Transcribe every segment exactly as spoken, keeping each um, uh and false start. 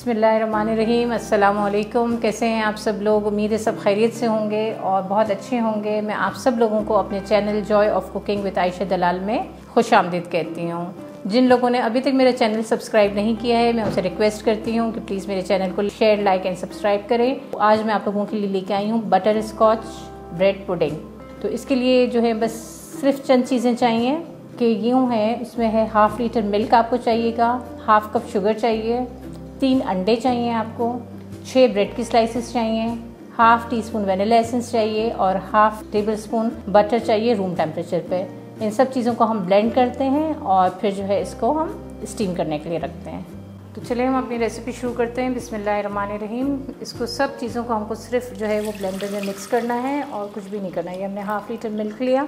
बिस्मिल्लाहिर्रहमानिर्रहीम। अस्सलामुअलैकुम। कैसे हैं आप सब लोग? उम्मीद है सब खैरियत से होंगे और बहुत अच्छे होंगे। मैं आप सब लोगों को अपने channel joy of cooking with Ayesha Dalal में खुश आमदीद कहती हूँ। जिन लोगों ने अभी तक मेरा चैनल सब्सक्राइब नहीं किया है, मैं उनसे रिक्वेस्ट करती हूँ कि प्लीज़ मेरे चैनल को शेयर, लाइक एंड सब्सक्राइब करें। आज मैं आप लोगों के लिए लेके आई हूँ बटर स्कॉच ब्रेड पुडिंग। तो इसके लिए जो है बस सिर्फ चंद चीज़ें चाहिए कि यूँ है, इसमें है हाफ़ लीटर मिल्क आपको चाहिएगा, हाफ कप शुगर चाहिए, तीन अंडे चाहिए आपको, छः ब्रेड की स्लाइसेस चाहिए, half teaspoon vanilla essence चाहिए और हाफ टेबल स्पून बटर चाहिए रूम टेम्परेचर पे। इन सब चीज़ों को हम ब्लेंड करते हैं और फिर जो है इसको हम स्टीम करने के लिए रखते हैं। तो चलिए हम अपनी रेसिपी शुरू करते हैं। बिस्मिल्लाहिर्रहमानिर्रहीम। इसको सब चीज़ों को हमको सिर्फ जो है वो ब्लेंडर में मिक्स करना है और कुछ भी नहीं करना है। ये हमने हाफ लीटर मिल्क लिया,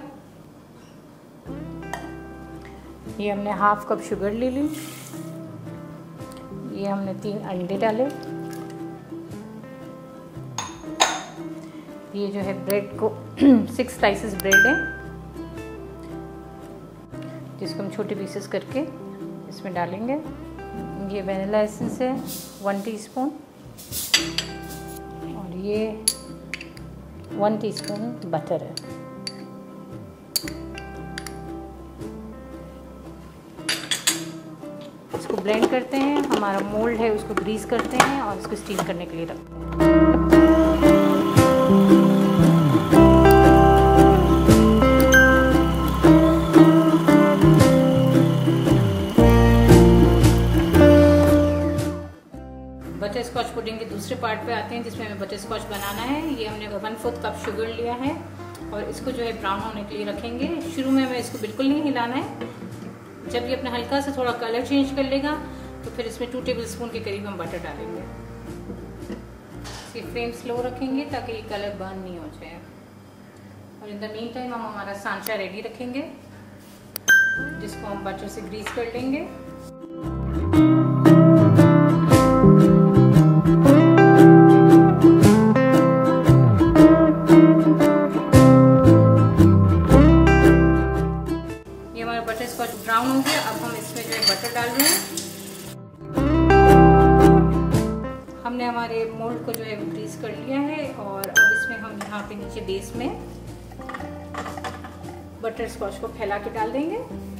ये हमने हाफ कप शुगर ले ली, ये हमने तीन अंडे डाले, ये जो है ब्रेड को सिक्स स्लाइसेस ब्रेड है जिसको हम छोटे पीसेस करके इसमें डालेंगे। ये वनीला एसेंस है वन टीस्पून और ये वन टीस्पून बटर है। इसको ब्लेंड करते हैं। हमारा मोल्ड है उसको ग्रीस करते हैं और इसको स्टीम करने के लिए रखते हैं। बटर स्कॉच पुडिंग के दूसरे पार्ट पे आते हैं जिसमें हमें बटर स्कॉच बनाना है। ये हमने वन फोर्थ कप शुगर लिया है और इसको जो है ब्राउन होने के लिए रखेंगे। शुरू में हमें इसको बिल्कुल नहीं हिलाना है। जब ये अपना हल्का सा थोड़ा कलर चेंज कर लेगा तो फिर इसमें टू टेबल स्पून के करीब हम बटर डालेंगे। इसकी फ्लेम स्लो रखेंगे ताकि ये कलर बर्न नहीं हो जाए। और इन द मीन टाइम हम हमारा सांचा रेडी रखेंगे जिसको हम बटर से ग्रीस कर लेंगे। बटर स्कॉच ब्राउन हो गया। अब हम इसमें जो है बटर डाल रहे हैं। हमने हमारे मोल्ड को जो है वो ग्रीस कर लिया है और अब इसमें हम यहाँ पे नीचे बेस में बटर स्कॉच को फैला के डाल देंगे।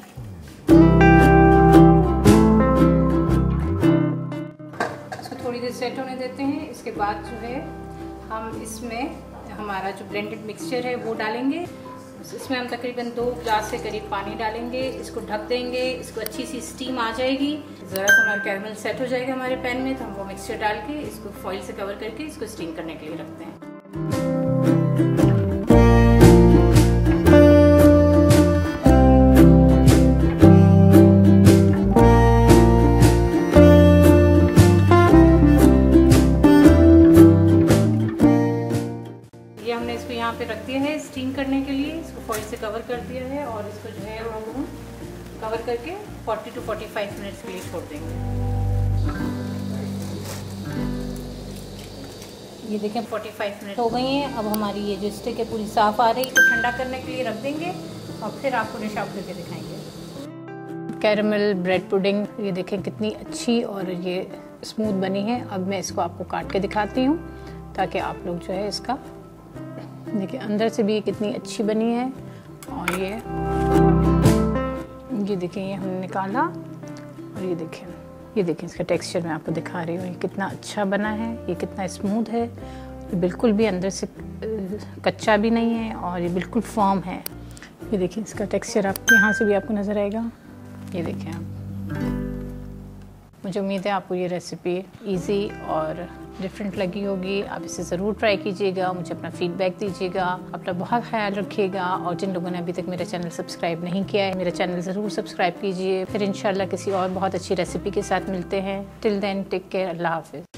इसको थोड़ी देर सेट होने देते हैं। इसके बाद जो है हम इसमें हमारा जो ब्लेंडेड मिक्सचर है वो डालेंगे। इसमें हम तकरीबन दो ग्लास से करीब पानी डालेंगे। इसको ढक देंगे। इसको अच्छी सी स्टीम आ जाएगी। ज़रा सा हमारा कैरमल सेट हो जाएगा हमारे पैन में तो हम वो मिक्सचर डाल के इसको फॉइल से कवर करके इसको स्टीम करने के लिए रखते हैं। हमने इसको यहाँ पे रख दिया है स्टीम करने के लिए। इसको फॉइल से कवर कर दिया है और इसको जो है हम कवर करके चालीस टू पैंतालीस मिनट्स के लिए छोड़ देंगे। ये देखें पैंतालीस मिनट हो गई हैं। अब हमारी ये जो स्टिक है पूरी साफ़ आ रही है। इसको ठंडा करने के लिए रख देंगे और फिर आपको डिश आउट करके दिखाएंगे। कैरमल ब्रेड पुडिंग ये देखें कितनी अच्छी और ये स्मूथ बनी है। अब मैं इसको आपको काट के दिखाती हूँ ताकि आप लोग जो है इसका देखिए अंदर से भी ये कितनी अच्छी बनी है। और ये ये देखिए ये हमने निकाला और ये देखें ये देखें इसका टेक्सचर मैं आपको दिखा रही हूँ। ये कितना अच्छा बना है, ये कितना स्मूथ है, ये बिल्कुल भी अंदर से कच्चा भी नहीं है और ये बिल्कुल फर्म है। ये देखिए इसका टेक्सचर आप यहाँ से भी आपको नज़र आएगा। ये देखें आप। मुझे उम्मीद है आपको ये रेसिपी इजी और डिफरेंट लगी होगी। आप इसे ज़रूर ट्राई कीजिएगा। मुझे अपना फीडबैक दीजिएगा। अपना बहुत ख्याल रखिएगा। और जिन लोगों ने अभी तक मेरा चैनल सब्सक्राइब नहीं किया है, मेरा चैनल ज़रूर सब्सक्राइब कीजिए। फिर इंशाल्लाह किसी और बहुत अच्छी रेसिपी के साथ मिलते हैं। Till then take care. अल्लाह हाफ़िज़।